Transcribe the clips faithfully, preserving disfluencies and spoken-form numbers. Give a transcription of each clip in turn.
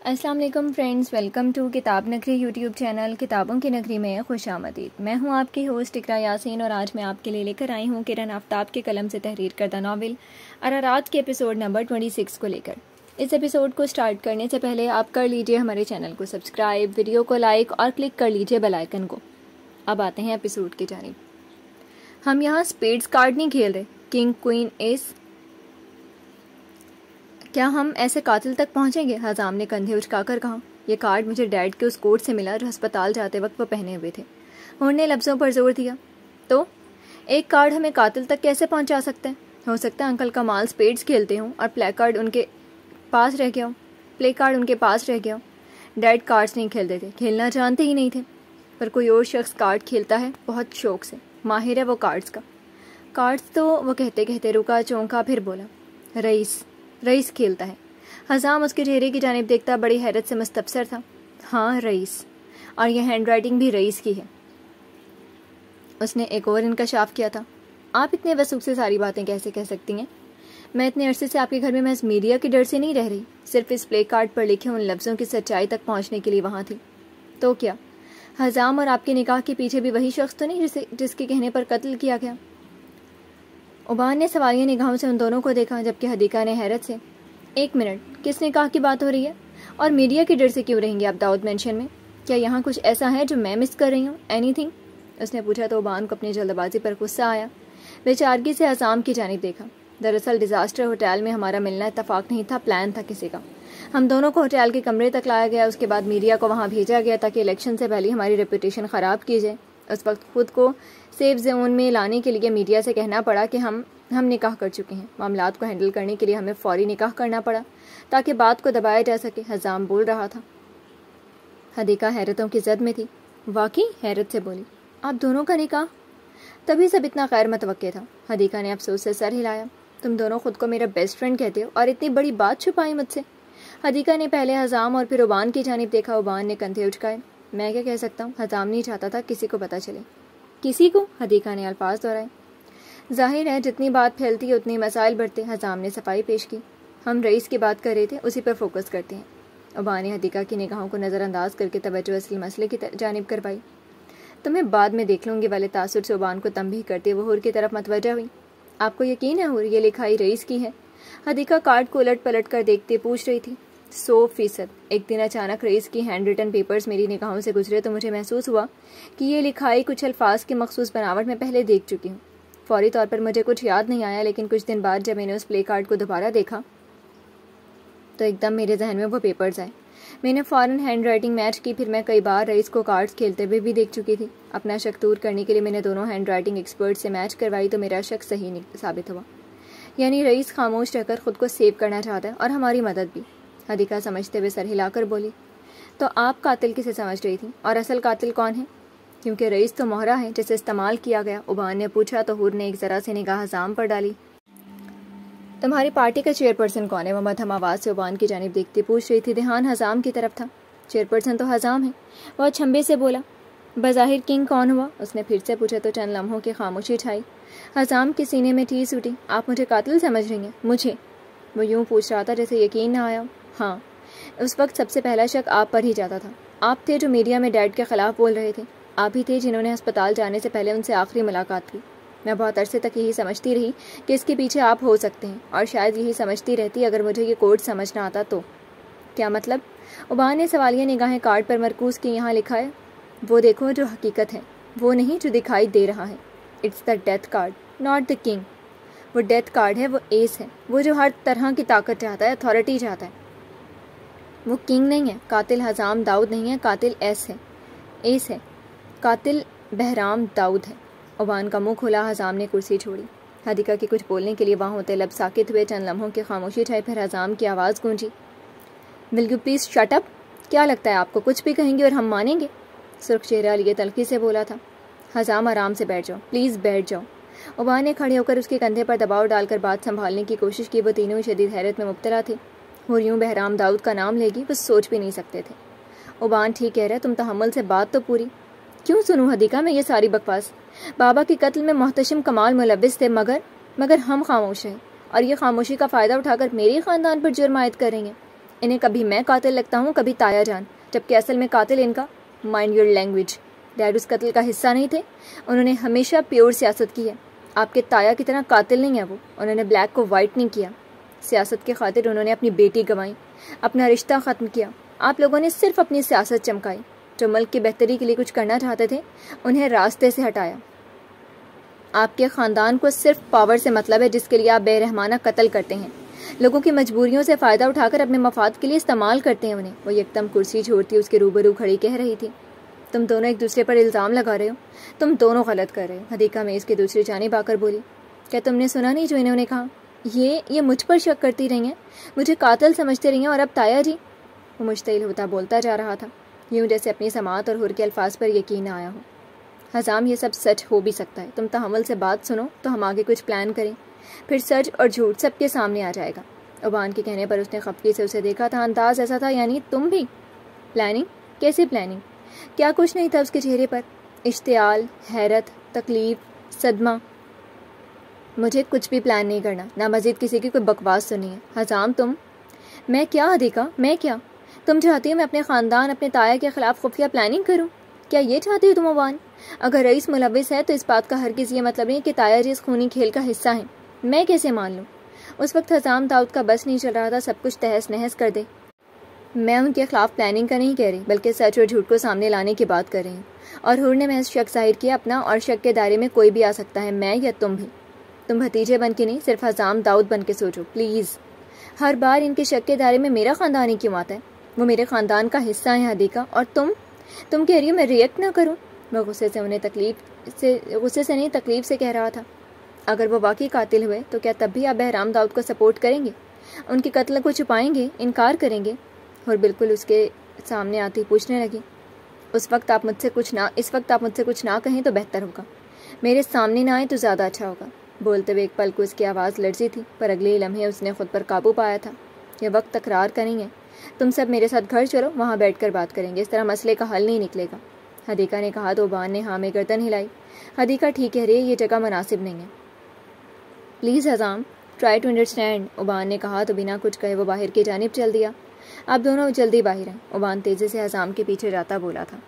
السلام علیکم friends, welcome to کتاب نگری یوٹیوب چینل کتابوں کی نگری میں خوش آمدید۔ میں ہوں آپ کی ہوسٹ اقرا یاسین اور آج میں آپ کے لیے لے کر آئی ہوں کرن آفتاب کے قلم سے تحریر کردہ ناول ارارات کے ایپیسوڈ نمبر چھبیس کو لے کر۔ اس ایپیسوڈ کو سٹارٹ کرنے سے پہلے آپ کر لیجئے ہمارے چینل کو سبسکرائب، ویڈیو کو لائک اور کلک کر لیجئے بیل آئیکن کو۔ اب آتے ہیں ایپیسوڈ کی جانب۔ ہم یہاں اسپیڈز کارڈ نہیں کھیل رہے، کنگ کوئین ایس۔ کیا ہم ایسے قاتل تک پہنچیں گے؟ حزام نے کندھے اچکا کر کہا۔ یہ کارڈ مجھے ڈیڈ کے اس کوٹ سے ملا جو ہسپتال جاتے وقت وہ پہنے ہوئے تھے۔ ہور نے لفظوں پر زور دیا۔ تو ایک کارڈ ہمیں قاتل تک کیسے پہنچا سکتا ہے؟ ہو سکتا ہے انکل کمال اسپیڈز کھیلتے ہوں اور پلے کارڈ ان کے پاس رہ گیا ہو پلے کارڈ ان کے پاس رہ گیا ہو۔ ڈیڈ کارڈز نہیں کھیلتے تھے، کھیلنا جانتے ہی نہیں تھے، پر کوئی اور شخص کارڈ کھیلتا ہے بہت شوق سے، ماہر ہے وہ کارڈز کا۔ کارڈز تو وہ کہتے کہتے رکا، چونکا، پھر بولا رئیس رئیس کھیلتا ہے۔ حزام اس کے چہرے کی جانب دیکھتا بڑی حیرت سے مستبصر تھا۔ ہاں رئیس، اور یہ ہینڈ رائٹنگ بھی رئیس کی ہے۔ اس نے ایک اور انکشاف کیا تھا۔ آپ اتنے وثوق سے ساری باتیں کیسے کہہ سکتی ہیں؟ میں اتنے عرصے سے آپ کے گھر میں محض میڈیا کے ڈر سے نہیں رہ رہی، صرف اس پلے کارڈ پر لکھے ان لفظوں کی سچائی تک پہنچنے کے لیے وہاں تھی۔ تو کیا حزام اور آپ کے نکاح کے پیچھے بھی وہی شخص تو نہیں جسے جس کے کہنے پر قتل کیا گیا؟ عبان نے سوالیہ نگاہوں سے ان دونوں کو دیکھا، جبکہ حدیقہ نے حیرت سے ایک منٹ، کس نکاح کی بات ہو رہی ہے؟ اور میڈیا کے ڈر سے کیوں رہیں گے آپ داؤد مینشن میں؟ کیا یہاں کچھ ایسا ہے جو میں مس کر رہی ہوں؟ Any thing? اس نے پوچھا تو عبان کو اپنی جلد بازی پر غصہ آیا۔ بیچارگی سے حزام کی جانب دیکھا۔ دراصل ڈیزاسٹر ہوٹل میں ہمارا ملنا اتفاق نہیں تھا، پلان تھا کسی کا۔ ہم دونوں کو ہوٹل کے کمرے تک لایا گیا، اس کے بعد میڈیا کو وہاں بھیجا گیا تاکہ الیکشن سے پہلے ہماری ریپوٹیشن خراب کی جائے۔ اس وقت خود کو سیف زون میں لانے کے لیے میڈیا سے کہنا پڑا کہ ہم ہم نکاح کر چکے ہیں۔ معاملات کو ہینڈل کرنے کے لیے ہمیں فوری نکاح کرنا پڑا تاکہ بات کو دبایا جا سکے۔ حزام بول رہا تھا۔ حدیقہ حیرتوں کی زد میں تھی۔ واقعی؟ حیرت سے بولی۔ آپ دونوں کا نکاح؟ تبھی سب اتنا غیر متوقع تھا۔ حدیقہ نے افسوس سے سر ہلایا۔ تم دونوں خود کو میرا بیسٹ فرینڈ کہتے ہو اور اتنی بڑی بات چھپائی مجھ سے۔ حدیقہ نے پہلے حزام اور پھر عبان کی جانب دیکھا۔ عبان نے کندھے اچکائے۔ میں کیا کہہ سکتا ہوں؟ حزام نہیں چاہتا تھا کسی کو پتہ چلے۔ کسی کو؟ حدیقہ نے الفاظ دہرائے۔ ظاہر ہے جتنی بات پھیلتی ہے اتنی مسائل بڑھتے۔ حزام نے صفائی پیش کی۔ ہم رئیس کی بات کر رہے تھے، اسی پر فوکس کرتے ہیں۔ عبان نے حدیقہ کی نگاہوں کو نظر انداز کر کے توجہ اصل مسئلے کی جانب کروائی۔ تمہیں بعد میں دیکھ لوں گی والے تاثر سے عبان کو تنبیہ کرتے وہ حور کی طرف متوجہ ہوئی۔ آپ کو یقین ہے حور یہ لکھائی رئیس کی ہے؟ حدیقہ کارڈ کو الٹ پلٹ کر دیکھتے پوچھ رہی تھی۔ سو فیصد۔ ایک دن اچانک رئیس کی ہینڈ ریٹن پیپرز میری نگاہوں سے گزرے تو مجھے محسوس ہوا کہ یہ لکھائی کچھ الفاظ کی مخصوص بناوٹ میں پہلے دیکھ چکی ہوں۔ فوری طور پر مجھے کچھ یاد نہیں آیا، لیکن کچھ دن بعد جب میں نے اس پلے کارڈ کو دوبارہ دیکھا تو ایک دم میرے ذہن میں وہ پیپرز آئے۔ میں نے فوراً ہینڈ رائٹنگ میچ کی، پھر میں کئی بار رئیس کو کارڈز کھیلتے ہوئے بھی دیکھ چکی تھی۔ اپنا شک دور کرنے کے لیے میں نے دونوں ہینڈ رائٹنگ ایکسپرٹ سے میچ کروائی تو میرا شک صحیح ثابت ہوا۔ یعنی رئیس خاموش رہ کر خود کو سیو کرنا چاہتا ہے اور ہماری مدد بھی۔ حدیقہ سمجھتے ہوئے سر ہلا کر بولی۔ تو آپ قاتل کسے سمجھ رہی تھی اور اصل قاتل کون ہے؟ کیونکہ رئیس تو مہرہ ہے جسے استعمال کیا گیا، عبان نے پوچھا تو حور نے ایک ذرا سے نگاہ حزام پر ڈالی۔ تمہاری پارٹی کا چیئر پرسن کون ہے؟ وہ مدھم آواز سے عبان کی جانب دیکھتی پوچھ رہی تھی۔ دھیان حزام کی طرف تھا۔ چیئر پرسن تو حزام ہے، وہ اچھمبے سے بولا۔ بظاہر کنگ کون ہوا؟ اس نے پھر سے پوچھا تو چند لمحوں کی خاموشی چھائی۔ حزام کے سینے میں ٹھیس اٹھی۔ آپ مجھے قاتل سمجھ رہی ہیں؟ مجھے؟ وہ یوں پوچھ رہا تھا جیسے یقین نہ آیا۔ ہاں، اس وقت سب سے پہلا شک آپ پر ہی جاتا تھا۔ آپ تھے جو میڈیا میں ڈیڈ کے خلاف بول رہے تھے، آپ ہی تھے جنہوں نے ہسپتال جانے سے پہلے ان سے آخری ملاقات کی۔ میں بہت عرصے تک یہی سمجھتی رہی کہ اس کے پیچھے آپ ہو سکتے ہیں، اور شاید یہی سمجھتی رہتی اگر مجھے یہ کوڈ سمجھ نہ آتا تو۔ کیا مطلب؟ عبان نے سوالیہ نگاہیں کارڈ پر مرکوز کی۔ یہاں لکھا ہے، وہ دیکھو جو حقیقت ہے، وہ نہیں جو دکھائی دے رہا ہے۔ It's the death card, not the king. وہ ڈیتھ کارڈ ہے، وہ ایس ہے، وہ جو ہر طرح کی طاقت چاہتا ہے، اتھارٹی چاہتا ہے۔ وہ کنگ نہیں ہے، قاتل حزام داؤد نہیں ہے، قاتل ایس ہے ایس ہے قاتل بہرام داؤد ہے۔ عبان کا منہ کھلا۔ حزام نے کرسی چھوڑی۔ حدیقہ کے کچھ بولنے کے لیے وہاں ہوتے لب ساکت ہوئے۔ چند لمحوں کی خاموشی چھائی، پھر حزام کی آواز گونجی۔ Will you please shut up? کیا لگتا ہے آپ کو کچھ بھی کہیں گے اور ہم مانیں گے؟ سرخ چہرہ لیے تلخی سے بولا تھا۔ حزام آرام سے بیٹھ جاؤ، پلیز بیٹھ جاؤ۔ عبان نے کھڑے ہو کر اس کے کندھے پر دباؤ ڈال کر بات سنبھالنے کی کوشش کی۔ وہ تینوں شدید حیرت میں مبتلا تھے۔ اور یوں بہرام داؤد کا نام لے گی، وہ سوچ بھی نہیں سکتے تھے۔ عبان ٹھیک کہہ رہا، تم تحمل سے بات تو پوری۔ کیوں سنوں حدیقہ میں یہ ساری بکواس؟ بابا کے قتل میں محتشم کمال ملوث تھے، مگر مگر ہم خاموش ہیں، اور یہ خاموشی کا فائدہ اٹھا کر میرے خاندان پر جرم عائد کریں گے۔ انہیں کبھی میں قاتل لگتا ہوں، کبھی تایا جان، جبکہ اصل میں قاتل ان کا۔ Mind your language. ڈیڈ اس قتل کا حصہ نہیں تھے، انہوں نے ہمیشہ پیور سیاست کی ہے۔ آپ کے تایا کی طرح قاتل نہیں ہے وہ، انہوں نے بلیک کو وائٹ نہیں کیا۔ سیاست کے خاطر انہوں نے اپنی بیٹی گنوائی، اپنا رشتہ ختم کیا۔ آپ لوگوں نے صرف اپنی سیاست چمکائی۔ جو ملک کی بہتری کے لیے کچھ کرنا چاہتے تھے انہیں راستے سے ہٹایا۔ آپ کے خاندان کو صرف پاور سے مطلب ہے، جس کے لیے آپ بے رحمانہ قتل کرتے ہیں، لوگوں کی مجبوریوں سے فائدہ اٹھا کر اپنے مفاد کے لیے استعمال کرتے ہیں انہیں۔ وہ یکدم کرسی چھوڑتی اس کے روبرو کھڑی کہہ رہی تھی، تم دونوں ایک دوسرے پر الزام لگا رہے ہو، تم دونوں غلط کر رہے ہو۔ حدیقہ میں اس کی دوسری جانب آ کر بولی، کیا تم نے سنا نہیں جو انہوں نے کہا؟ یہ یہ مجھ پر شک کرتی رہی ہیں، مجھے قاتل سمجھتے رہی ہیں، اور اب تایا جی؟ وہ مشتعل ہوتا بولتا جا رہا تھا، یوں جیسے اپنی سماعت اور حر کے الفاظ پر یقین نہ آیا ہو۔ حزام، یہ سب سچ ہو بھی سکتا ہے، تم تحمل سے بات سنو تو ہم آگے کچھ پلان کریں، پھر سچ اور جھوٹ سب کے سامنے آ جائے گا۔ اوبان کے کہنے پر اس نے خفگی سے اسے دیکھا تھا، انداز ایسا تھا یعنی تم بھی؟ پلاننگ؟ کیسی پلاننگ؟ کیا کچھ نہیں تھا اس کے چہرے پر؟ اشتعال، حیرت، تکلیف، صدمہ۔ مجھے کچھ بھی پلان نہیں کرنا، نہ مزید کسی کی کوئی بکواس سنی ہے۔ حزام تم؟ میں کیا حدیقہ، میں کیا؟ تم چاہتی ہو میں اپنے خاندان، اپنے تایا کے خلاف خفیہ پلاننگ کروں؟ کیا یہ چاہتی ہو تم اوبان؟ اگر رئیس ملوث ہے تو اس بات کا ہرگز یہ مطلب نہیں کہ تایا جی اس خونی کھیل کا حصہ ہیں۔ میں کیسے مان لوں؟ اس وقت حزام داؤد کا بس نہیں چل رہا تھا سب کچھ تہس نہس کر دے۔ میں ان کے خلاف پلاننگ کا نہیں کہہ رہی، بلکہ سچ اور جھوٹ کو سامنے لانے کی بات کر رہی ہوں۔ اور حر نے محض شک ظاہر کیا اپنا، اور شک کے دائرے میں کوئی بھی آ سکتا ہے، میں یا تم بھی۔ تم بھتیجے بن کے نہیں، صرف حزام داؤد بن کے سوچو پلیز۔ ہر بار ان کے شک کے دائرے میں میرا خاندان ہی کیوں آتا ہے؟ وہ میرے خاندان کا حصہ ہے حدیقہ، اور تم تم کہہ رہی ہو میں ریئیکٹ نہ کروں؟ وہ غصے سے انہیں تکلیف سے غصے سے نہیں تکلیف سے کہہ رہا تھا۔ اگر وہ واقعی قاتل ہوئے تو کیا تب بھی آپ بہرام داؤد کو سپورٹ کریں گے؟ ان کے قتل کو چھپائیں گے، انکار کریں گے؟ اور بالکل اس کے سامنے آتی پوچھنے لگی، اس وقت آپ مجھ سے کچھ نہ اس وقت آپ مجھ سے کچھ نہ کہیں تو بہتر ہوگا، میرے سامنے نہ آئے تو زیادہ اچھا ہوگا۔ بولتے ہوئے ایک پل کو اس کی آواز لرزی تھی، پر اگلے ہی لمحے اس نے خود پر قابو پایا تھا۔ یہ وقت تکرار کا نہیں ہے، تم سب میرے ساتھ گھر چلو، وہاں بیٹھ کر بات کریں گے، اس طرح مسئلے کا حل نہیں نکلے گا۔ حدیقہ نے کہا تو اوبان نے ہاں میں گردن ہلائی۔ حدیقہ ٹھیک کہہ رہی ہے، یہ جگہ مناسب نہیں ہے۔ پلیز حزام، ٹرائی ٹو انڈرسٹینڈ، اوبان نے کہا تو بنا کچھ کہے وہ باہر کی جانب چل دیا۔ آپ دونوں جلدی باہر ہیں، اوبان تیزی سے حزام کے پیچھے جاتا بولا تھا۔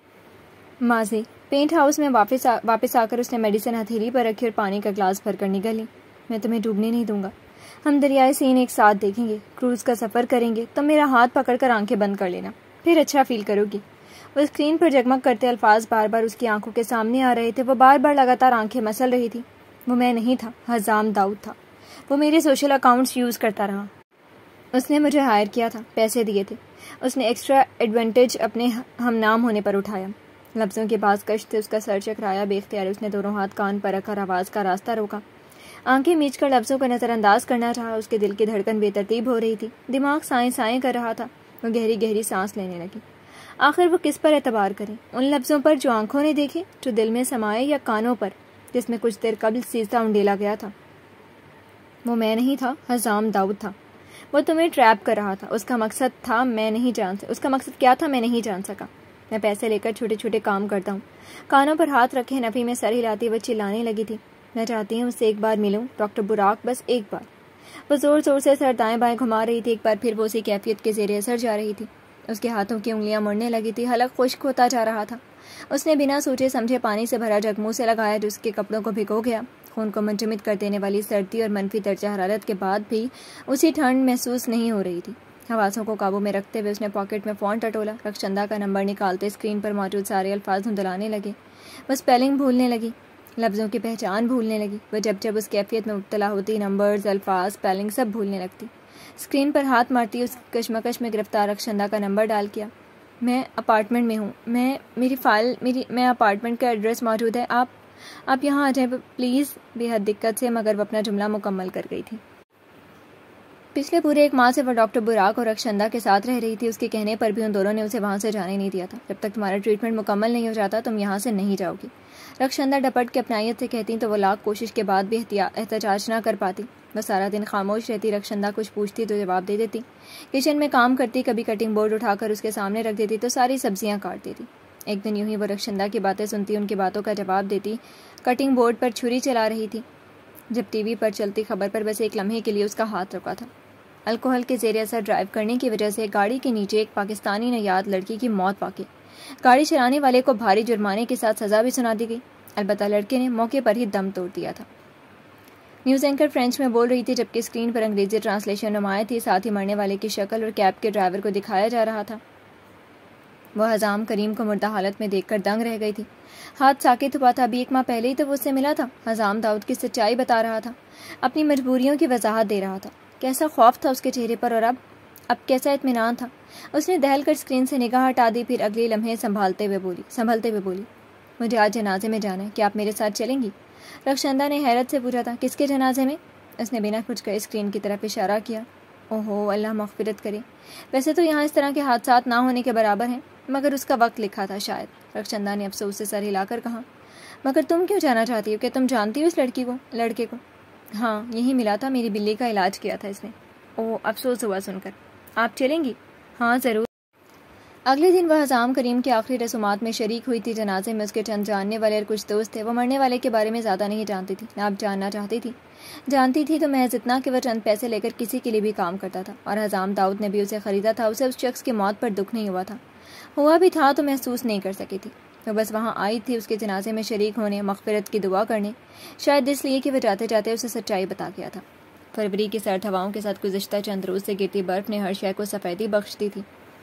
ماضی پینٹ ہاؤس میں واپس آ واپس آ کر اس نے میڈیسن ہتھیلی پر رکھی اور پانی کا گلاس بھر کر نگلی۔ میں تمہیں ڈوبنے نہیں دوں گا، ہم دریائے سین ایک ساتھ دیکھیں گے، کروز کا سفر کریں گے، تم میرا ہاتھ پکڑ کر آنکھیں بند کر لینا، پھر اچھا فیل کرو گی۔ وہ اسکرین پر جگمگ کرتے الفاظ بار بار اس کی آنکھوں کے سامنے آ رہے تھے، وہ بار بار لگاتار آنکھیں مسل رہی تھی۔ وہ میں نہیں تھا، حزام داؤد تھا، وہ میرے سوشل اکاؤنٹس یوز کرتا رہا، اس نے مجھے ہائر کیا تھا، پیسے دیے تھے، اس نے ایکسٹرا ایڈوانٹیج اپنے ہم نام ہونے پر اٹھایا۔ لفظوں کے بعض کش تھے، اس کا سر چکرایا، بے اختیار اس نے دونوں ہاتھ کان پر رکھ کر آواز کا راستہ روکا، آنکھیں میچ کر لفظوں کو نظر انداز کرنا چاہا۔ اس کے دل کی دھڑکن بے ترتیب ہو رہی تھی، دماغ سائیں سائیں کر رہا تھا، وہ گہری گہری سانس لینے لگی۔ آخر وہ کس پر اعتبار کریں؟ ان لفظوں پر جو آنکھوں نے دیکھے، جو دل میں سمائے، یا کانوں پر جس میں کچھ دیر قبل سیسا انڈیلا گیا تھا؟ وہ میں نہیں تھا، حزام داؤد تھا، وہ تمہیں ٹریپ کر رہا تھا، اس کا مقصد تھا میں نہیں جان اس کا مقصد کیا تھا میں نہیں جان سکا۔ میں پیسے لے کر چھوٹے چھوٹے کام کرتا ہوں۔ کانوں پر ہاتھ رکھے نفی میں سر ہلاتی وہ چلانے لگی تھی، میں چاہتی ہوں اس سے ایک بار ملوں ڈاکٹر براک، بس ایک بار۔ وہ زور زور سے سر دائیں بائیں گھما رہی تھی، ایک بار پھر وہ اسی کیفیت کے زیر اثر جا رہی تھی۔ اس کے ہاتھوں کی انگلیاں مڑنے لگی تھی، حلق خشک ہوتا جا رہا تھا۔ اس نے بنا سوچے سمجھے پانی سے بھرا جگ منہ سے لگایا جو اس کے کپڑوں کو بھگو گیا۔ خون کو منجمد کر دینے والی سردی اور منفی درجہ حرارت کے بعد بھی اسی ٹھنڈ محسوس نہیں ہو رہی تھی۔ حواسوں کو قابو میں رکھتے ہوئے اس نے پاکٹ میں فون ٹٹولا، رخشندہ کا نمبر نکالتے اسکرین پر موجود سارے الفاظ دھندلانے لگے۔ وہ اسپیلنگ بھولنے لگی، لفظوں کی پہچان بھولنے لگی۔ وہ جب جب اس کیفیت میں مبتلا ہوتی، نمبرز، الفاظ، اسپیلنگ سب بھولنے لگتی۔ اسکرین پر ہاتھ مارتی اس کشمکش میں گرفتار رخشندہ کا نمبر ڈال کیا۔ میں اپارٹمنٹ میں ہوں، میں میری فائل میری میں اپارٹمنٹ کا ایڈریس موجود ہے، آپ آپ یہاں آ جائیں پلیز۔ بے حد دقت سے مگر وہ اپنا جملہ مکمل کر گئی تھی۔ پچھلے پورے ایک ماہ سے وہ ڈاکٹر براک اور رخشندہ کے ساتھ رہ رہی تھی، اس کے کہنے پر بھی ان دونوں نے اسے وہاں سے جانے نہیں دیا تھا۔ جب تک تمہارا ٹریٹمنٹ مکمل نہیں ہو جاتا تم یہاں سے نہیں جاؤ گی، رخشندہ ڈپٹ کے اپنائیت سے کہتی تو وہ لاکھ کوشش کے بعد بھی احتجاج نہ کر پاتی۔ وہ سارا دن خاموش رہتی، رخشندہ کچھ پوچھتی تو جواب دے دیتی، کچن میں کام کرتی، کبھی کٹنگ بورڈ اٹھا کر اس کے سامنے رکھ دیتی تو ساری سبزیاں کاٹ دیتی۔ ایک دن یوں ہی وہ رخشندہ کی باتیں سنتی، ان کی باتوں کا جواب دیتی، کٹنگ بورڈ پر چھری چلا رہی تھی جب ٹی وی پر چلتی خبر پر بس ایک لمحے کے لیے اس کا ہاتھ رکا تھا۔ الکوہل کے زیر اثر ڈرائیو کرنے کی وجہ سے گاڑی کے نیچے ایک پاکستانی نژاد لڑکی کی موت واقع۔ گاڑی چلانے والے کو بھاری جرمانے کے ساتھ سزا بھی سنا دی گئی، البتہ لڑکے نے موقع پر ہی دم توڑ دیا تھا۔ نیوز اینکر فرینچ میں بول رہی تھی جبکہ اسکرین پر انگریزی ٹرانسلیشن نمایاں تھی، ساتھ ہی مرنے والے کی شکل اور کیب کے ڈرائیور کو دکھایا جا رہا تھا۔ وہ حزام کریم کو مردہ حالت میں دیکھ کر دنگ رہ گئی تھی۔ ہاتھ ساکت ہوا تھا، ابھی ایک ماہ پہلے ہی تو وہ اس سے ملا تھا۔ حزام داؤد کی سچائی بتا رہا تھا، اپنی مجبوریوں کی وضاحت دے رہا تھا۔ کیسا خوف تھا اس کے چہرے پر، اور اب اب کیسا اطمینان تھا۔ اس نے دہل کر اسکرین سے نگاہ ہٹا دی، پھر اگلے لمحے سنبھالتے ہوئے بولی سنبھلتے ہوئے بولی مجھے آج جنازے میں جانا ہے، کیا آپ میرے ساتھ چلیں گی؟ رخشندہ نے حیرت سے پوچھا تھا، کس کے جنازے میں؟ اس نے بنا کچھ کہے اسکرین کی طرف اشارہ کیا۔ اوہو، اللہ مغفرت کرے، ویسے تو یہاں اس طرح کے حادثات نہ ہونے کے برابر ہیں، مگر اس کا وقت لکھا تھا شاید۔ رخشندہ نے افسوس سے سر ہلا کر کہا، مگر تم کیوں جانا چاہتی ہو؟ کہ تم جانتی ہو اس لڑکی کو لڑکے کو؟ ہاں، یہی ملا تھا، میری بلی کا علاج کیا تھا اس نے۔ اوہ، افسوس ہوا سن کر۔ آپ چلیں گی؟ ہاں ضرور۔ اگلے دن وہ حزام کریم کے آخری رسومات میں شریک ہوئی تھی۔ جنازے میں اس کے چند جاننے والے اور کچھ دوست تھے۔ وہ مرنے والے کے بارے میں زیادہ نہیں جانتی تھی، نہ اب جاننا چاہتی تھی۔ جانتی تھی تو محض اتنا کہ وہ چند پیسے لے کر کسی کے لیے بھی کام کرتا تھا، اور حزام داؤد نے بھی اسے خریدا تھا۔ اسے اس شخص کی موت پر دکھ نہیں ہوا تھا، ہوا بھی تھا تو محسوس نہیں کر سکی تھی۔ وہ بس وہاں آئی تھی اس کے جنازے میں شریک ہونے، مغفرت کی دعا کرنے، شاید اس لیے کہ وہ جاتے جاتے اسے سچائی بتا گیا تھا۔ فروری کی سرد ہواؤں کے ساتھ گزشتہ چند روز سے گرتی برف نے ہر شے کو سفیدی بخش دی تھی۔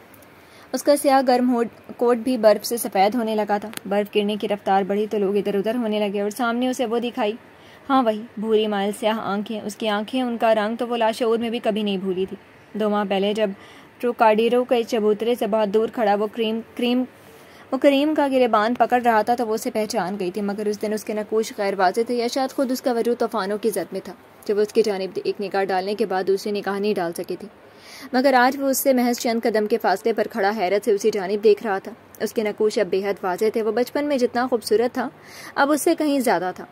اس کا سیاہ گرم کوٹ بھی برف سے سفید ہونے لگا تھا۔ برف گرنے کی رفتار بڑھی تو لوگ ادھر ادھر ہونے لگے، اور سامنے اسے وہ دکھائی، ہاں وہی بھوری مائل سیاہ آنکھیں۔ اس کی آنکھیں، ان کا رنگ تو وہ لاشعور میں بھی کبھی نہیں بھولی تھی۔ دو ماہ پہلے جب ٹروکاڈیرو کے چبوترے سے بہت دور کھڑا وہ کریم کریم وہ کریم کا گریبان پکڑ رہا تھا تو وہ اسے پہچان گئی تھی، مگر اس دن اس کے نقوش غیر واضح تھے، یا شاید خود اس کا وجود طوفانوں کی زد میں تھا، جب وہ اس کی جانب ایک نگاہ ڈالنے کے بعد دوسری نگاہ نہیں ڈال سکی تھی۔ مگر آج وہ اس سے محض چند قدم کے فاصلے پر کھڑا حیرت سے اسی جانب دیکھ رہا تھا۔ اس کے نقوش اب بے حد واضح تھے۔ وہ بچپن میں جتنا خوبصورت تھا اب اس سے کہیں زیادہ تھا،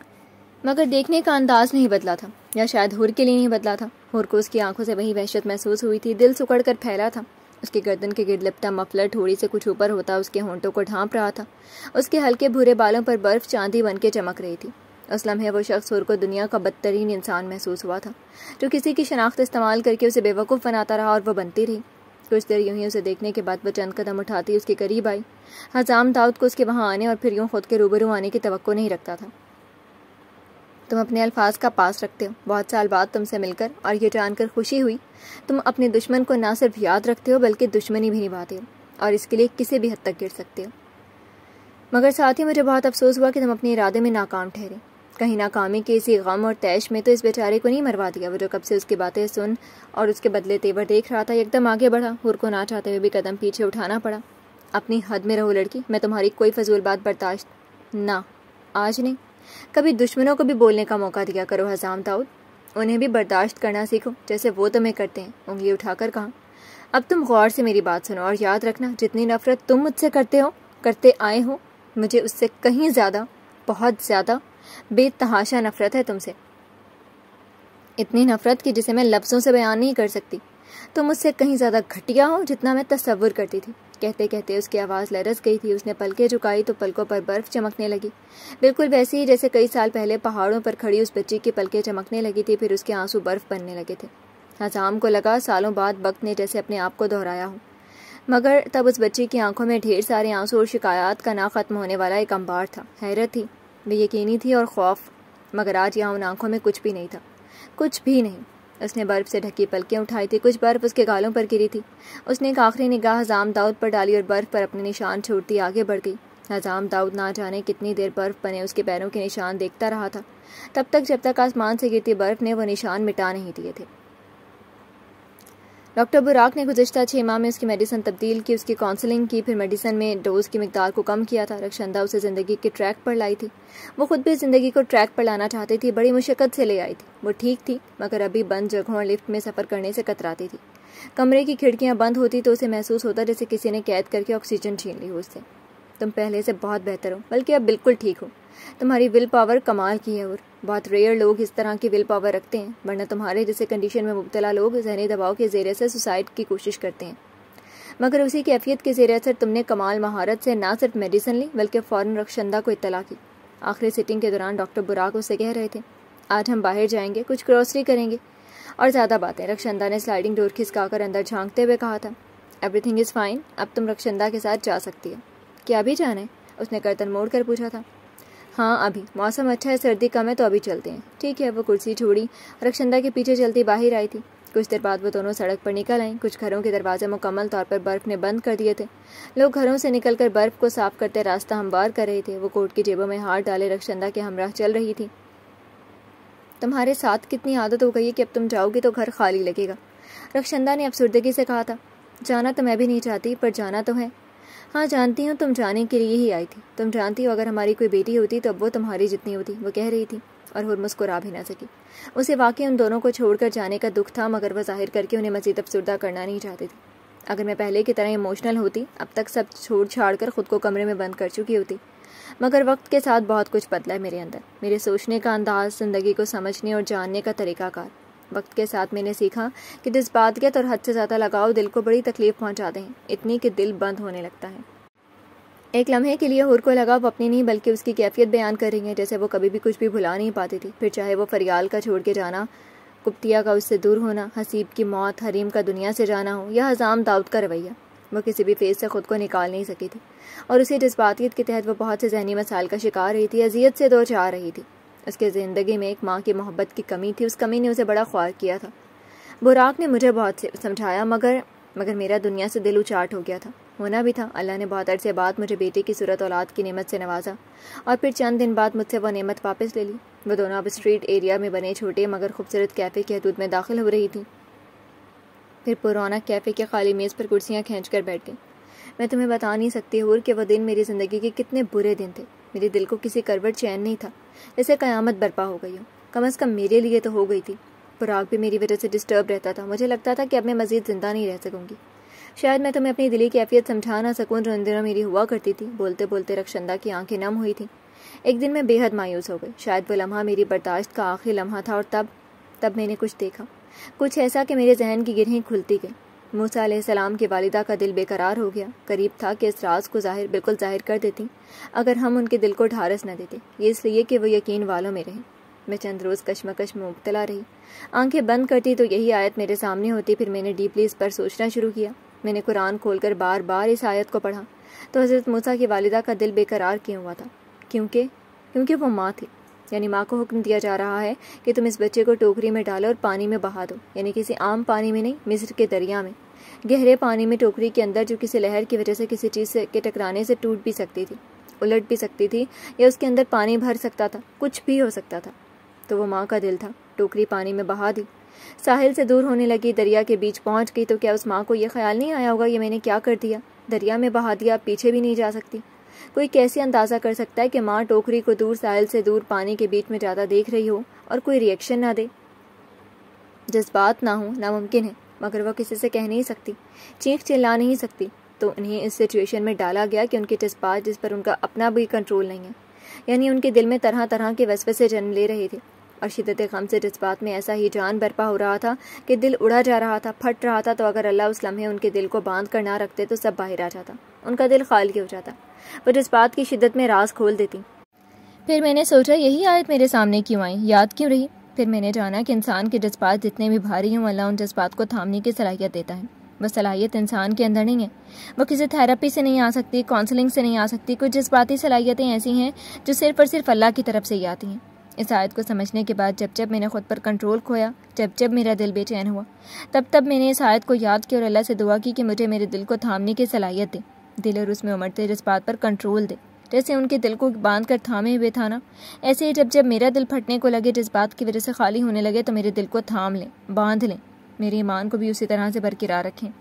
مگر دیکھنے کا انداز نہیں بدلا تھا، یا شاید حور کے لیے نہیں بدلا تھا۔ حور کو اس کی آنکھوں سے وہی وحشت محسوس ہوئی تھی، دل سکڑ کر پھیلا تھا۔ اس کی گردن کے گرد لپٹا مفلر تھوڑی سے کچھ اوپر ہوتا اس کے ہونٹوں کو ڈھانپ رہا تھا۔ اس کے ہلکے بھورے بالوں پر برف چاندی بن کے چمک رہی تھی۔ اس لمحے وہ شخص حور کو دنیا کا بدترین انسان محسوس ہوا تھا، جو کسی کی شناخت استعمال کر کے اسے بے وقوف بناتا رہا، اور وہ بنتی رہی۔ کچھ دیر یوں ہی اسے دیکھنے کے بعد وہ چند قدم اٹھاتی اس کے قریب آئی۔ حزام داؤد کو اس کے وہاں آنے اور پھر یوں خود کے روبرو آنے کی توقع نہیں رکھتا تھا۔ تم اپنے الفاظ کا پاس رکھتے ہو، بہت سال بعد تم سے مل کر، اور یہ جان کر خوشی ہوئی تم اپنے دشمن کو نہ صرف یاد رکھتے ہو بلکہ دشمنی بھی نبھاتے ہو، اور اس کے لیے کسی بھی حد تک گر سکتے ہو۔ مگر ساتھ ہی مجھے بہت افسوس ہوا کہ تم اپنے ارادے میں ناکام ٹھہرے۔ کہیں ناکامی کے اسی غم اور تیش میں تو اس بیچارے کو نہیں مروا دیا۔ وہ جو کب سے اس کی باتیں سن اور اس کے بدلے تیور دیکھ رہا تھا ایک دم آگے بڑھا۔ حور کو نہ چاہتے ہوئے بھی قدم پیچھے اٹھانا پڑا۔ اپنی حد میں رہو لڑکی، میں تمہاری کوئی فضول بات برداشت نہ آج نہیں، کبھی دشمنوں کو بھی بولنے کا موقع دیا کرو حزام داؤد، انہیں بھی برداشت کرنا سیکھو جیسے وہ تمہیں کرتے ہیں۔ انگلی اٹھا کر کہا، اب تم غور سے میری بات سنو اور یاد رکھنا، جتنی نفرت تم مجھ سے کرتے ہو کرتے آئے ہو مجھے اس سے کہیں زیادہ، بہت زیادہ بے تحاشا نفرت ہے تم سے۔ اتنی نفرت کی جسے میں لفظوں سے بیان نہیں کر سکتی۔ تم مجھ سے کہیں زیادہ گھٹیا ہو جتنا میں تصور کرتی تھی۔ کہتے کہتے اس کی آواز لرز گئی تھی۔ اس نے پلکیں جھکائی تو پلکوں پر برف چمکنے لگی، بالکل ویسی ہی جیسے کئی سال پہلے پہاڑوں پر کھڑی اس بچی کی پلکیں چمکنے لگی تھی، پھر اس کے آنسو برف بننے لگے تھے۔ حزام کو لگا سالوں بعد وقت نے جیسے اپنے آپ کو دہرایا ہو، مگر تب اس بچی کی آنکھوں میں ڈھیر سارے آنسو اور شکایات کا نہ ختم ہونے والا ایک انبار تھا۔ حیرت تھی، بے یقینی تھی اور خوف، مگر آج یہاں ان آنکھوں میں کچھ بھی نہیں تھا، کچھ بھی نہیں۔ اس نے برف سے ڈھکی پلکیں اٹھائی تھی، کچھ برف اس کے گالوں پر گری تھی۔ اس نے ایک آخری نگاہ حزام داؤد پر ڈالی اور برف پر اپنے نشان چھوڑتی آگے بڑھ گئی۔ حزام داؤد نہ جانے کتنی دیر برف بنے اس کے پیروں کے نشان دیکھتا رہا تھا، تب تک جب تک آسمان سے گرتی برف نے وہ نشان مٹا نہیں دیے تھے۔ ڈاکٹر براق نے گزشتہ چھ ماہ میں اس کی میڈیسن تبدیل کی، اس کی کاؤنسلنگ کی، پھر میڈیسن میں ڈوز کی مقدار کو کم کیا تھا۔ رخشندہ اسے زندگی کے ٹریک پر لائی تھی، وہ خود بھی زندگی کو ٹریک پر لانا چاہتی تھی، بڑی مشقت سے لے آئی تھی۔ وہ ٹھیک تھی، مگر ابھی بند جگہوں اور لفٹ میں سفر کرنے سے کتراتی تھی۔ کمرے کی کھڑکیاں بند ہوتی تو اسے محسوس ہوتا جیسے کسی نے قید کر کے آکسیجن چھین لی ہو اس سے۔ تم پہلے سے بہت بہتر ہو، بلکہ اب بالکل ٹھیک ہو۔ تمہاری ول پاور کمال کی ہے، اور بہت ریئر لوگ اس طرح کی ول پاور رکھتے ہیں، ورنہ تمہارے جیسے کنڈیشن میں مبتلا لوگ ذہنی دباؤ کے زیر سے سوسائڈ کی کوشش کرتے ہیں، مگر اسی کیفیت کے زیر اثر تم نے کمال مہارت سے نہ صرف میڈیسن لی بلکہ فوراً رخشندہ کو اطلاع کی۔ آخری سیٹنگ کے دوران ڈاکٹر براق اس سے کہہ رہے تھے، آج ہم باہر جائیں گے، کچھ گروسری کریں گے، اور زیادہ باتیں۔ رخشندہ نے سلائڈنگ ڈور کھسکا کر اندر جھانکتے ہوئے کہا تھا، ایوری تھنگ از فائن، اب تم رخشندہ کے ساتھ جا سکتی ہو۔ کیا ابھی جانا ہے؟ اس نے گردن موڑ کر پوچھا تھا۔ ہاں ابھی، موسم اچھا ہے، سردی کم ہے تو ابھی چلتے ہیں۔ ٹھیک ہے۔ وہ کرسی چھوڑی، رخشندہ کے پیچھے چلتی باہر آئی تھی۔ کچھ دیر بعد وہ دونوں سڑک پر نکل آئیں۔ کچھ گھروں کے دروازے مکمل طور پر برف نے بند کر دیے تھے۔ لوگ گھروں سے نکل کر برف کو صاف کرتے راستہ ہموار کر رہے تھے۔ وہ کوٹ کی جیبوں میں ہاتھ ڈالے رخشندہ کے ہمراہ چل رہی تھی۔ تمہارے ساتھ کتنی عادت ہو گئی ہے کہ اب تم جاؤ گی تو گھر خالی لگے گا، رخشندہ نے افسردگی سے کہا تھا۔ جانا تو میں بھی نہیں چاہتی، پر جانا تو ہے۔ ہاں جانتی ہوں، تم جانے کے لیے ہی آئی تھی۔ تم جانتی ہو اگر ہماری کوئی بیٹی ہوتی تو اب وہ تمہاری جتنی ہوتی، وہ کہہ رہی تھی، اور ہور مسکرا بھی نہ سکی۔ اسے واقعی ان دونوں کو چھوڑ کر جانے کا دکھ تھا، مگر وہ ظاہر کر کے انہیں مزید افسردہ کرنا نہیں چاہتی تھی۔ اگر میں پہلے کی طرح ایموشنل ہوتی، اب تک سب چھوڑ چھاڑ کر خود کو کمرے میں بند کر چکی ہوتی، مگر وقت کے ساتھ بہت کچھ بدلا ہے میرے اندر، میرے سوچنے کا انداز، زندگی کو سمجھنے اور جاننے کا طریقہ کار۔ وقت کے ساتھ میں نے سیکھا کہ جذباتیت اور حد سے زیادہ لگاؤ دل کو بڑی تکلیف پہنچاتے ہیں، اتنی کہ دل بند ہونے لگتا ہے۔ ایک لمحے کے لیے ہور کو لگا وہ اپنی نہیں بلکہ اس کی کیفیت بیان کر رہی ہیں، جیسے وہ کبھی بھی کچھ بھی بھلا نہیں پاتی تھی، پھر چاہے وہ فریال کا چھوڑ کے جانا، کپتیا کا اس سے دور ہونا، حسیب کی موت، حریم کا دنیا سے جانا ہو، یا حزام داؤد کا رویہ، وہ کسی بھی فیز سے خود کو نکال نہیں سکی تھی، اور اسی جذباتیت کے تحت وہ بہت سے ذہنی مسائل کا شکار رہی تھی، اذیت سے دو چار رہی تھی۔ اس کے زندگی میں ایک ماں کی محبت کی کمی تھی، اس کمی نے اسے بڑا خوار کیا تھا۔ براق نے مجھے بہت سمجھایا، مگر مگر میرا دنیا سے دل اچاٹ ہو گیا تھا، ہونا بھی تھا۔ اللہ نے بہت عرصے بعد مجھے بیٹی کی صورت اولاد کی نعمت سے نوازا، اور پھر چند دن بعد مجھ سے وہ نعمت واپس لے لی۔ وہ دونوں اب اسٹریٹ ایریا میں بنے چھوٹے مگر خوبصورت کیفے کی حدود میں داخل ہو رہی تھیں، پھر پرونق کیفے کے خالی میز پر کرسیاں کھینچ کر بیٹھ گئیں۔ میں تمہیں بتا نہیں سکتی ہور کہ وہ دن میری زندگی کے کتنے برے دن تھے۔ میرے دل کو کسی کروٹ چین نہیں تھا، جیسے قیامت برپا ہو گئی ہو، کم از کم میرے لیے تو ہو گئی تھی۔ پراگ بھی میری وجہ سے ڈسٹرب رہتا تھا، مجھے لگتا تھا کہ اب میں مزید زندہ نہیں رہ سکوں گی۔ شاید میں تمہیں اپنی دلی کیفیت سمجھا نہ سکوں جو ان دنوں میری ہوا کرتی تھی۔ بولتے بولتے رخشندہ کی آنکھیں نم ہوئی تھیں۔ ایک دن میں بے حد مایوس ہو گئی، شاید وہ لمحہ میری برداشت کا آخری لمحہ تھا، اور تب تب میں نے کچھ دیکھا، کچھ ایسا کہ میرے ذہن کی گرہیں کھلتی گئی۔ موسیٰ علیہ السلام کی والدہ کا دل بے قرار ہو گیا، قریب تھا کہ اس راز کو ظاہر بالکل ظاہر کر دیتی اگر ہم ان کے دل کو ڈھارس نہ دیتے، یہ اس لیے کہ وہ یقین والوں میں رہیں۔ میں چند روز کشمکش میں مبتلا رہی، آنکھیں بند کرتی تو یہی آیت میرے سامنے ہوتی، پھر میں نے ڈیپلی اس پر سوچنا شروع کیا۔ میں نے قرآن کھول کر بار بار اس آیت کو پڑھا تو حضرت موسیٰ کی والدہ کا دل بے قرار کیوں ہوا تھا؟ کیونکہ کیونکہ وہ ماں تھی، یعنی ماں کو حکم دیا جا رہا ہے کہ تم اس بچے کو ٹوکری میں ڈالو اور پانی میں بہا دو، یعنی کسی عام پانی میں نہیں، مصر کے دریا میں، گہرے پانی میں، ٹوکری کے اندر، جو کسی لہر کی وجہ سے کسی چیز سے کے ٹکرانے سے ٹوٹ بھی سکتی تھی، الٹ بھی سکتی تھی، یا اس کے اندر پانی بھر سکتا تھا، کچھ بھی ہو سکتا تھا۔ تو وہ ماں کا دل تھا۔ ٹوکری پانی میں بہا دی، ساحل سے دور ہونے لگی، دریا کے بیچ پہنچ گئی، تو کیا اس ماں کو یہ خیال نہیں آیا ہوگا یہ میں نے کیا کر دیا؟ دریا میں بہا دیا، اب پیچھے بھی نہیں جا سکتی۔ کوئی کیسے اندازہ کر سکتا ہے کہ ماں ٹوکری کو دور، ساحل سے دور، پانی کے بیچ میں زیادہ دیکھ رہی ہو اور کوئی ری ایکشن نہ دے، جذبات نہ ہوں؟ ناممکن ہے، مگر وہ کسی سے کہہ نہیں سکتی، چیخ چلا نہیں سکتی، تو انہیں اس سچویشن میں ڈالا گیا کہ ان کے جذبات جس پر ان کا اپنا بھی کنٹرول نہیں ہے، یعنی ان کے دل میں طرح طرح کے وسوسے جنم لے رہے تھے، اور شدت غم سے جذبات میں ایسا ہی جان برپا ہو رہا تھا کہ دل اڑا جا رہا تھا، پھٹ رہا تھا، تو اگر اللہ اس لمحے ان کے دل کو باندھ کر نہ رکھتے تو سب باہر آ جاتا، ان کا دل خالی ہو جاتا، وہ جذبات کی شدت میں راز کھول دیتی۔ پھر میں نے سوچا یہی آیت میرے سامنے کیوں آئی، یاد کیوں رہی؟ پھر میں نے جانا کہ انسان کے جذبات جتنے بھی بھاری ہوں، اللہ ان جذبات کو تھامنے کی صلاحیت دیتا ہے۔ وہ صلاحیت انسان کے اندر نہیں ہے، وہ کسی تھراپی سے نہیں آ سکتی، کاؤنسلنگ سے نہیں آ سکتی۔ کچھ جذباتی صلاحیتیں ایسی ہیں جو صرف اور صرف اللہ کی طرف سے ہی آتی ہیں۔ اس آیت کو سمجھنے کے بعد جب جب میں نے خود پر کنٹرول کھویا، جب جب میرا دل بے چین ہوا، تب تب میں نے اس آیت کو یاد کیا اور اللہ سے دعا کی کہ مجھے میرے دل کو تھامنے کی صلاحیت دے، دل اور اس میں امڑتے جذبات پر کنٹرول دے، جیسے ان کے دل کو باندھ کر تھامے ہوئے تھا نا، ایسے ہی جب جب میرا دل پھٹنے کو لگے، جذبات کی وجہ سے خالی ہونے لگے، تو میرے دل کو تھام لیں، باندھ لیں، میرے ایمان کو بھی اسی طرح سے برقرار رکھیں۔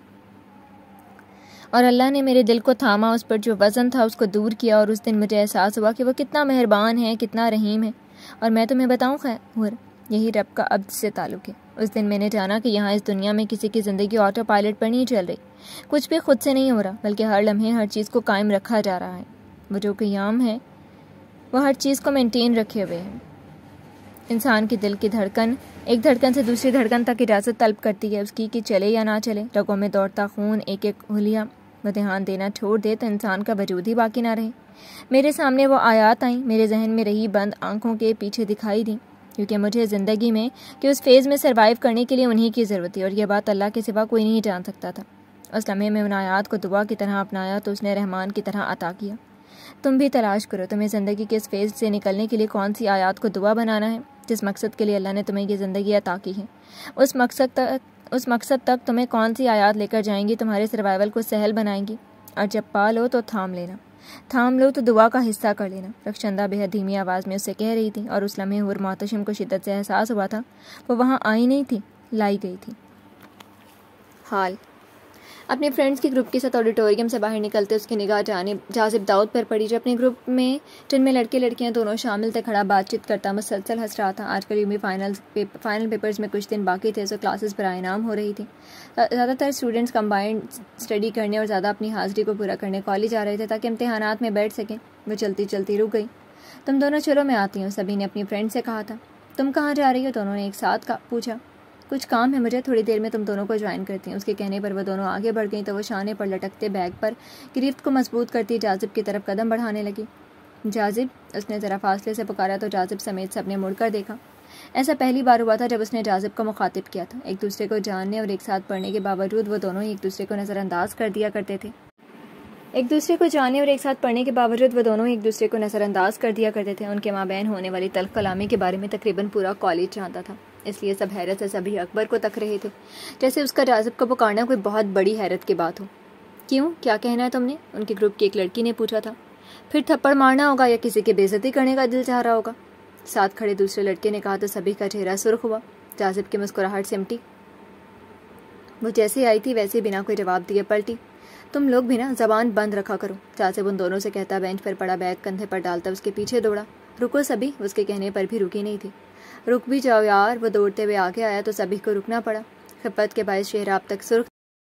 اور اللہ نے میرے دل کو تھاما، اس پر جو وزن تھا اس کو دور کیا، اور اس دن مجھے احساس ہوا کہ وہ کتنا مہربان ہے، کتنا رحیم ہے۔ اور میں تمہیں بتاؤں خیر، یہی رب کا عبد سے تعلق ہے۔ اس دن میں نے جانا کہ یہاں اس دنیا میں کسی کی زندگی آٹو پائلٹ پر نہیں چل رہی، کچھ بھی خود سے نہیں ہو رہا، بلکہ ہر لمحے ہر چیز کو قائم رکھا جا رہا ہے۔ وہ جو قیام ہے وہ ہر چیز کو مینٹین رکھے ہوئے ہے۔ انسان کی دل کی دھڑکن ایک دھڑکن سے دوسری دھڑکن تک اجازت طلب کرتی ہے اس کی کہ چلے یا نہ چلے، رگوں میں دوڑتا خون ایک ایک ہولیا وہ دھیان دینا چھوڑ دے تو انسان کا وجود ہی باقی نہ رہے۔ میرے سامنے وہ آیات آئیں، میرے ذہن میں رہی بند آنکھوں کے پیچھے دکھائی دیں، کیونکہ مجھے زندگی میں کہ اس فیز میں سروائیو کرنے کے لیے انہی کی ضرورت تھی، اور یہ بات اللہ کے سوا کوئی نہیں جان سکتا تھا۔ اس لمحے میں ان آیات کو دعا کی طرح اپنایا تو اس نے رحمان کی طرح عطا کیا۔ تم بھی تلاش کرو تمہیں زندگی کے اس فیز سے نکلنے کے لیے کون سی آیات کو دعا بنانا ہے، جس مقصد کے لیے اللہ نے تمہیں یہ زندگی عطا کی ہے۔ اس مقصد تک اس مقصد تک تمہیں کون سی آیات لے کر جائیں گی، تمہارے سروائیول کو سہل بنائیں گی، اور جب پا لو تو تھام لینا، تھام لو تو دعا کا حصہ کر لینا۔ رخشندہ بے حد دھیمی آواز میں اس سے کہہ رہی تھی، اور اس لمحے حور محتشم کو شدت سے احساس ہوا تھا وہ وہاں آئی نہیں تھی، لائی گئی تھی۔ حال اپنے فرینڈز کے گروپ کے ساتھ آڈیٹوریم سے باہر نکلتے اس کی نگاہ جانب جاذب داؤد پر پڑی، جو اپنے گروپ میں جن میں لڑکے لڑکیاں دونوں شامل تھے کھڑا بات چیت کرتا مسلسل ہنس رہا تھا۔ آج کل یومی فائنل فائنل پیپرز میں کچھ دن باقی تھے، سو کلاسز برائے نام ہو رہی تھی۔ زیادہ تر اسٹوڈنٹس کمبائنڈ اسٹڈی کرنے اور زیادہ اپنی حاضری کو پورا کرنے کالج آ رہے تھے تاکہ امتحانات میں بیٹھ سکیں۔ وہ چلتی چلتی رک گئی۔ تم دونوں چلو میں آتی ہوں، سبھی نے اپنی فرینڈ سے کہا تھا۔ تم کہاں جا رہی ہو؟ دونوں نے ایک ساتھ پوچھا۔ کچھ کام ہے مجھے، تھوڑی دیر میں تم دونوں کو جوائن کرتی ہیں۔ اس کے کہنے پر وہ دونوں آگے بڑھ گئیں تو وہ شانے پر لٹکتے بیگ پر گرفت کو مضبوط کرتی جاذب کی طرف قدم بڑھانے لگی۔ جاذب، اس نے ذرا فاصلے سے پکارا تو جاذب سمیت سب نے مڑ کر دیکھا۔ ایسا پہلی بار ہوا تھا جب اس نے جاذب کو مخاطب کیا تھا۔ ایک دوسرے کو جاننے اور ایک ساتھ پڑھنے کے باوجود وہ دونوں ایک دوسرے کو نظر انداز کر دیا کرتے تھے ایک دوسرے کو جاننے اور ایک ساتھ پڑھنے کے باوجود وہ دونوں ایک دوسرے کو نظر انداز کر دیا کرتے تھے۔ ان کے مابین ہونے والی تلخ کلامی کے بارے میں تقریباً پورا کالج جانتا تھا، اس لیے سب حیرت سے سبھی اکبر کو تک رہے تھے، جیسے اس کا جاذب کو پکارنا کوئی بہت بڑی حیرت کی بات ہو۔ کیوں، کیا کہنا ہے تم نے؟ ان کے گروپ کی ایک لڑکی نے پوچھا تھا۔ پھر تھپڑ مارنا ہوگا یا کسی کی بے عزتی کرنے کا دل چاہ رہا ہوگا، ساتھ کھڑے دوسرے لڑکے نے کہا تو سبھی کا چہرہ سرخ ہوا۔ جاذب کی مسکراہٹ سمٹی، وہ جیسے آئی تھی ویسے بنا کوئی جواب دیے پلٹی۔ تم لوگ بھی نا زبان بند رکھا کرو، جاذب ان دونوں سے کہتا بینچ پر پڑا بیگ کندھے پر ڈالتا اس کے پیچھے دوڑا۔ رکو سبھی، اس کے کہنے پر بھی رکی نہیں تھی۔ رک بھی جاؤ یار، وہ دوڑتے ہوئے آگے آیا تو سبھی کو رکنا پڑا۔ خفت کے باعث چہرہ اب تک سرخ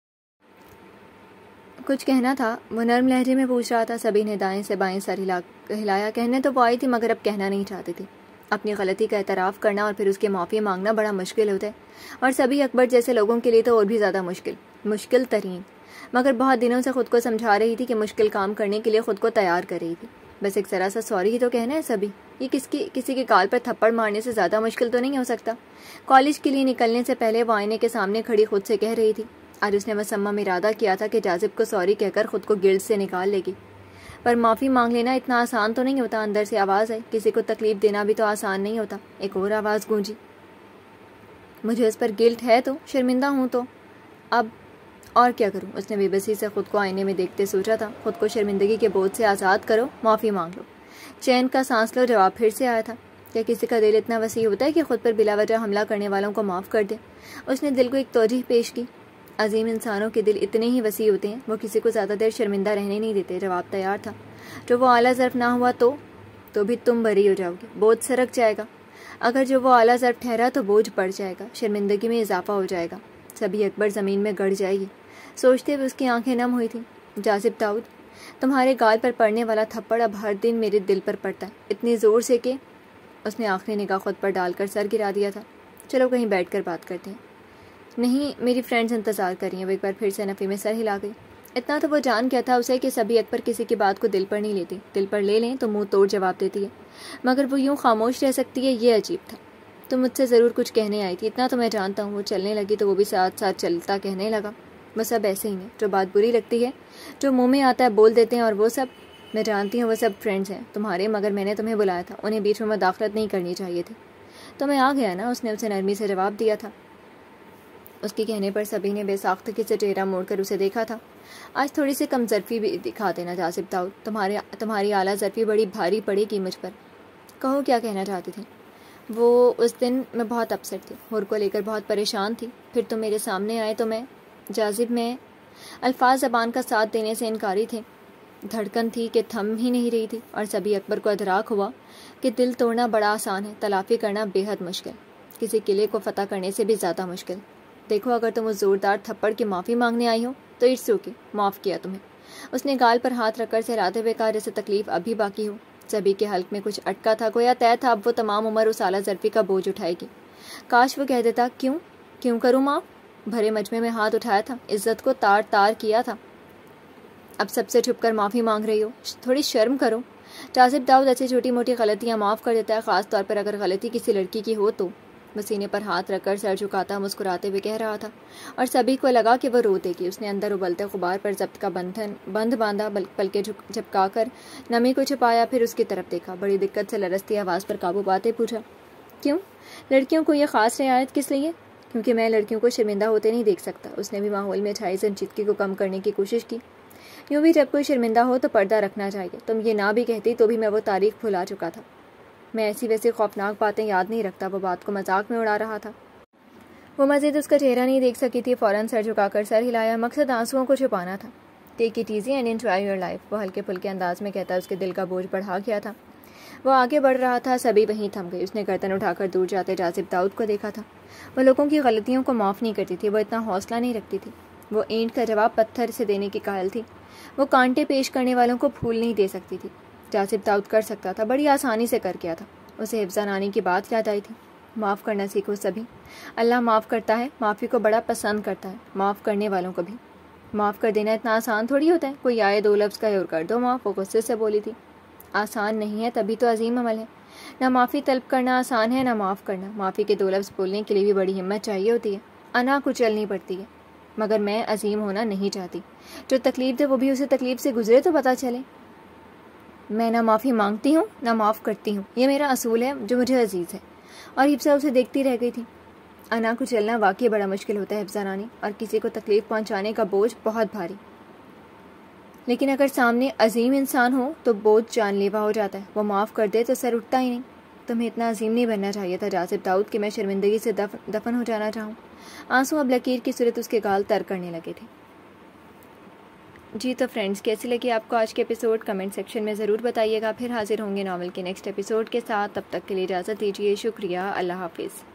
کچھ کہنا تھا، وہ نرم لہجے میں پوچھ رہا تھا۔ سبھی نے دائیں سے بائیں سر ہلا ہلایا۔ کہنے تو وہ آئی تھی مگر اب کہنا نہیں چاہتی تھی۔ اپنی غلطی کا اعتراف کرنا اور پھر اس کی معافی مانگنا بڑا مشکل ہوتا ہے، اور سبھی اکبر جیسے لوگوں کے لیے تو اور بھی زیادہ مشکل مشکل ترین مگر بہت دنوں سے خود کو سمجھا رہی تھی کہ مشکل کام کرنے کے لیے خود کو تیار کر رہی تھی۔ بس ایک ذرا سا سوری ہی تو کہنا ہے سبھی، یہ کس کی کسی کے کال پر تھپڑ مارنے سے زیادہ مشکل تو نہیں ہو سکتا۔ کالج کے لیے نکلنے سے پہلے وہ آئینے کے سامنے کھڑی خود سے کہہ رہی تھی۔ آج اس نے مصمم ارادہ کیا تھا کہ جاذب کو سوری کہہ کر خود کو گلڈ سے نکال لے گی، پر معافی مانگ لینا اتنا آسان تو نہیں ہوتا۔ اندر سے آواز آئی، کسی کو تکلیف دینا بھی تو آسان نہیں ہوتا۔ ایک اور آواز گونجی، مجھے اس پر گلٹ ہے تو شرمندہ ہوں تو اب اور کیا کروں؟ اس نے بے بسی سے خود کو آئینے میں دیکھتے سوچا تھا، خود کو شرمندگی کے بوجھ سے آزاد کرو، معافی مانگ لو، چین کا سانس لو۔ جواب پھر سے آیا تھا، کیا کسی کا دل اتنا وسیع ہوتا ہے کہ خود پر بلا وجہ حملہ کرنے والوں کو معاف کر دے؟ اس نے دل کو ایک توجہ پیش کی، عظیم انسانوں کے دل اتنے ہی وسیع ہوتے ہیں، وہ کسی کو زیادہ دیر شرمندہ رہنے نہیں دیتے۔ جواب تیار تھا، جو وہ اعلیٰ ظرف نہ ہوا تو تو بھی تم بری ہو جاؤ گے، بوجھ سرک جائے گا۔ اگر جو وہ اعلیٰ ظرف ٹھہرا تو بوجھ بڑھ جائے گا، شرمندگی میں اضافہ ہو جائے گا، سبھی اکبر زمین میں گڑ جائے گی۔ سوچتے ہوئے اس کی آنکھیں نم ہوئی تھیں۔ جاذب داؤد، تمہارے گال پر پڑنے والا تھپڑ اب ہر دن میرے دل پر پڑتا ہے، اتنی زور سے کہ اس نے آخری نگاہ خود پر ڈال کر سر گرا دیا تھا۔ چلو کہیں بیٹھ کر بات کرتے ہیں۔ نہیں، میری فرینڈز انتظار کر رہی ہیں۔ وہ ایک بار پھر سے نفی میں سر ہلا گئی۔ اتنا تو وہ جان کیا تھا اسے کہ سبھی اکبر کسی کی بات کو دل پر نہیں لیتی، دل پر لے لیں تو منہ توڑ جواب دیتی ہے، مگر وہ یوں خاموش رہ سکتی ہے، یہ عجیب تھا۔ تم مجھ سے ضرور کچھ کہنے آئی تھی، اتنا تو میں جانتا ہوں۔ وہ چلنے لگی تو وہ بھی ساتھ ساتھ چلتا کہنے لگا، وہ سب ایسے ہی ہیں، جو بات بری لگتی ہے جو منہ میں آتا ہے بول دیتے ہیں، اور وہ سب میں جانتی ہوں، وہ سب فرینڈز ہیں تمہارے، مگر میں نے تمہیں بلایا تھا، انہیں بیچ میں مداخلت نہیں کرنی چاہیے تھی۔ تو میں آ گیا نا، اس نے اسے نرمی سے جواب دیا تھا۔ اس کے کہنے پر سبھی نے بے ساختگی سے چہرہ موڑ کر اسے دیکھا تھا۔ آج تھوڑی سی کم ظرفی بھی دکھا دینا جاذب داؤد، تمہارے تمہاری اعلیٰ ظرفی بڑی بھاری پڑے گی مجھ پر۔ کہو کیا کہنا چاہتی تھی؟ وہ اس دن میں بہت اپسیٹ تھی، حور کو لے کر بہت پریشان تھی، پھر تم میرے سامنے آئے تو میں جاذب میں الفاظ زبان کا ساتھ دینے سے انکاری تھے، دھڑکن تھی کہ تھم ہی نہیں رہی تھی، اور سبھی اکبر کو ادراک ہوا کہ دل توڑنا بڑا آسان ہے، تلافی کرنا بے حد مشکل، کسی قلعے کو فتح کرنے سے بھی زیادہ مشکل۔ دیکھو اگر تم اس زوردار تھپڑ کی معافی مانگنے آئی ہو تو اٹس اوکے، معاف کیا تمہیں۔ اس نے گال پر ہاتھ رکھ کر سہلاتے ہوئے کہا جیسے تکلیف ابھی باقی ہو۔ سبھی کے حلق میں کچھ اٹکا تھا، گویا طے تھا اب وہ تمام عمر اس اعلیٰ ظرفی کا بوجھ اٹھائے گی۔ کاش وہ کہہ دیتا، کیوں کیوں کروں معاف؟ بھرے مجمع میں ہاتھ اٹھایا تھا، عزت کو تار تار کیا تھا، اب سب سے چھپ کر معافی مانگ رہی ہو، تھوڑی شرم کرو۔ जासिब दाऊद ऐसी छोटी मोटी गलतियाँ माफ़ कर देता है, ख़ास तौर पर अगर गलती किसी लड़की की हो तो। वो सीने पर हाथ रखकर सर झुकाता मुस्कुराते हुए कह रहा था, और सभी को लगा कि वो रो देगी। उसने अंदर उबलते गुबार पर जब्त का बंधन बंद बांधा, पलके झपका कर नमी को छुपाया, फिर उसकी तरफ देखा। बड़ी दिक्कत से लरसती आवाज़ पर काबू पाते पूछा, क्यों? लड़कियों को ये ख़ास रियायत किस लिए? क्योंकि मैं लड़कियों को शर्मिंदा होते नहीं देख सकता। उसने भी माहौल में छाई संजीदगी को कम करने की कोशिश की। यूँ भी जब कोई शर्मिंदा हो तो पर्दा रखना चाहिए। तुम ये ना भी कहती तो भी मैं वो तारीख भुला चुका था। मैं ऐसी वैसी खौफनाक बातें याद नहीं रखता। वो बात को मजाक में उड़ा रहा था। वो मज़ीद उसका चेहरा नहीं देख सकी थी। फ़ौरन सर झुकाकर सर हिलाया। मकसद आंसुओं को छुपाना था। Take it easy and enjoy your life, वो हल्के फुल्के अंदाज में कहता उसके दिल का बोझ बढ़ा गया था। वो आगे बढ़ रहा था, सभी वहीं थम गई। उसने गर्दन उठाकर दूर जाते जासिब दाऊद को देखा था। वो लोगों की गलतियों को माफ़ नहीं करती थी। वो इतना हौसला नहीं रखती थी। वो ईंट का जवाब पत्थर से देने की कायल थी। वो कांटे पेश करने वालों को फूल नहीं दे सकती थी। जासिब दाऊद कर सकता था, बड़ी आसानी से कर गया था। उसे हिफ्ज़ा नानी की बात याद आई थी, माफ़ करना सीखो सभी। अल्लाह माफ़ करता है, माफ़ी को बड़ा पसंद करता है, माफ़ करने वालों को भी। माफ़ कर देना इतना आसान थोड़ी होता है। कोई आए दो लफ्ज़ कहे और कर दो माफ़। वो गुस्से से बोली थी। आसान नहीं है, तभी तो अजीम अमल है। ना माफ़ी तलब करना आसान है, ना माफ़ करना। माफ़ी के दो लफ्ज़ बोलने के लिए भी बड़ी हिम्मत चाहिए होती है, अना कुचलनी पड़ती है। मगर मैं अजीम होना नहीं चाहती। जो तकलीफ़ दे वो भी उसे तकलीफ़ से गुजरे तो पता चले। मैं ना माफ़ी मांगती हूँ ना माफ़ करती हूँ। ये मेरा असूल है जो मुझे अजीज़ है। और हिफ्ज़ा उसे देखती रह गई थी। अना को चलना वाकई बड़ा मुश्किल होता है हिफ्ज़ा रानी, और किसी को तकलीफ़ पहुँचाने का बोझ बहुत भारी। लेकिन अगर सामने अजीम इंसान हो तो बोझ जानलेवा हो जाता है। वो माफ़ कर दे तो सर उठता ही नहीं। तुम्हें इतना अजीम नहीं बनना चाहिए था जासिब दाऊद कि मैं शर्मिंदगी से दफ, दफन हो जाना चाहूँ। आंसू अब लकीर की सूरत उसके गाल तर करने लगे थे। जी तो फ्रेंड्स, कैसी लगी आपको आज के एपिसोड? कमेंट सेक्शन में ज़रूर बताइएगा। फिर हाजिर होंगे नॉवल के नेक्स्ट एपिसोड के साथ। तब तक के लिए इजाज़त दीजिए। शुक्रिया। अल्लाह हाफिज़।